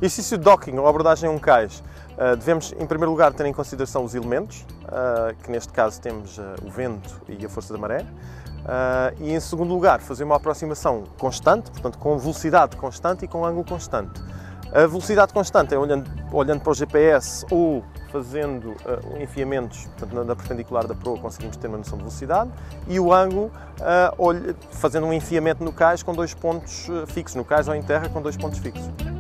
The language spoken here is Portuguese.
Exercício de docking ou abordagem a um cais. Devemos, em primeiro lugar, ter em consideração os elementos, que neste caso temos o vento e a força da maré. E, em segundo lugar, fazer uma aproximação constante, portanto, com velocidade constante e com ângulo constante. A velocidade constante é olhando para o GPS ou fazendo enfiamentos, portanto, na perpendicular da proa conseguimos ter uma noção de velocidade, e o ângulo fazendo um enfiamento no cais com 2 pontos fixos, no cais ou em terra com 2 pontos fixos.